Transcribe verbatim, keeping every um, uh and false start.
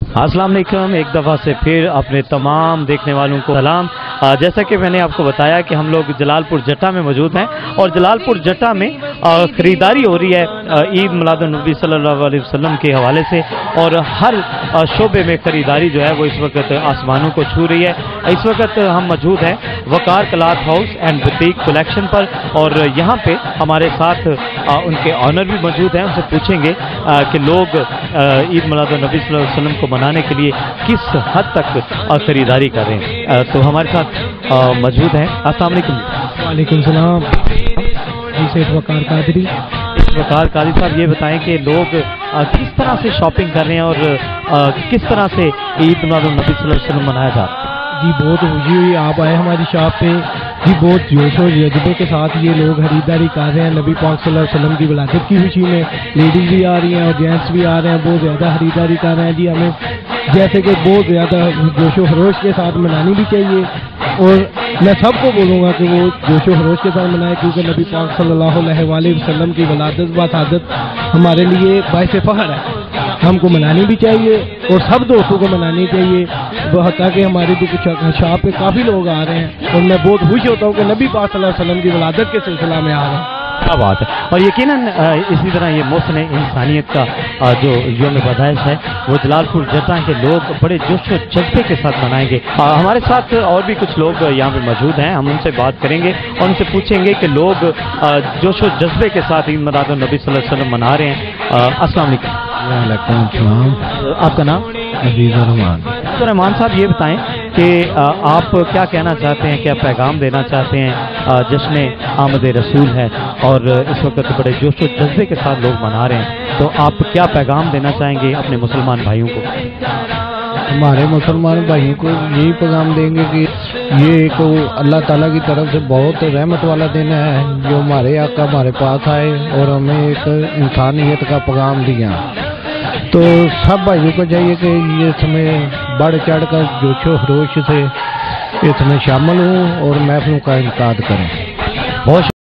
अस्सलाम वालेकुम, एक दफ़ा से फिर अपने तमाम देखने वालों को सलाम। आ, जैसा कि मैंने आपको बताया कि हम लोग जलालपुर जट्टा में मौजूद हैं और जलालपुर जट्टा में आ, ख़रीदारी हो रही है ईद मिलादुन्नबी सल्लल्लाहु अलैहि वसल्लम के हवाले से, और हर शोबे में ख़रीदारी जो है वो इस वक्त आसमानों को छू रही है। इस वक्त हम मौजूद हैं Waqar cloth house and boutique collection पर, और यहाँ पे हमारे साथ आ, उनके ऑनर भी मौजूद हैं। उनसे पूछेंगे आ, कि लोग ईद मिलादुन्नबी सल्लल्लाहु अलैहि वसल्लम को मनाने के लिए किस हद तक ख़रीदारी कर रहे हैं। आ, तो हमारे साथ मौजूद हैं। अस्सलाम वालेकुम। वालेकुम सलाम जी, सेठ वकार कादरी। वकार कादरी साहब, ये बताएं कि लोग आ, किस तरह से शॉपिंग कर रहे हैं और आ, किस तरह से ईद मिलादुन्नबी सल्लल्लाहु अलैहि वसल्लम मनाया जा रहा है। जी बहुत खुशी हुई आप आए हमारी शॉप पे जी, बहुत जोश और जज्बे के साथ ये लोग खरीदारी कर रहे हैं नबी पाक सल्लल्लाहु अलैहि वसल्लम की विलादत की खुशी में। लेडीज़ भी आ रही हैं और जेंट्स भी आ रहे हैं, बहुत ज़्यादा खरीदारी कर रहे हैं जी। हमें जैसे कि बहुत ज़्यादा जोशो खरोश के साथ मनानी भी चाहिए, और मैं सबको बोलूँगा कि वो जोशो खरोश के साथ मनाए, क्योंकि नबी पाक सल्लल्लाहु अलैहि वसल्लम की विलादत व शहादत हमारे लिए बाइस फ़ख्र है। हमको मनानी भी चाहिए और सब दोस्तों को मनानी चाहिए, ताकि हमारी शॉप पे काफ़ी लोग आ रहे हैं और मैं बहुत खुश होता हूँ कि नबी पाक सल्लल्लाहु अलैहि वसल्लम की विलादत के सिलसिला में आ रहे हैं। क्या बात है। और यकीनन इसी तरह ये मौसम इंसानियत का जो यौम पैदाइश है वो जलालपुर जट्टा के लोग बड़े जोश और जज्बे के साथ मनाएंगे। हमारे साथ और भी कुछ लोग यहाँ पे मौजूद हैं, हम उनसे बात करेंगे और उनसे पूछेंगे कि लोग जोश और जज्बे के साथ ईद मिलादुन्नबी सल्लल्लाहु अलैहि वसल्लम मना रहे हैं। अस्सलाम वालेकुम। आपका नाम? अजीज़ुर रहमान। तो रहमान साहब, ये बताएं कि आप क्या कहना चाहते हैं, क्या पैगाम देना चाहते हैं। जश्न आमद रसूल है और इस वक्त बड़े जोश और जज्बे के साथ लोग मना रहे हैं, तो आप क्या पैगाम देना चाहेंगे अपने मुसलमान भाइयों को? हमारे मुसलमान भाइयों को यही पैगाम देंगे कि ये एक अल्लाह ताला की तरफ से बहुत रहमत वाला दिन है, जो हमारे आका हमारे पास आए और हमें एक इंसानियत का पैगाम दिया। तो सब भाइयों को चाहिए कि ये इसमें बढ़ चढ़ कर जोशो खरोश से इसमें शामिल हों और महफिलों का इनकाद करें। बहुत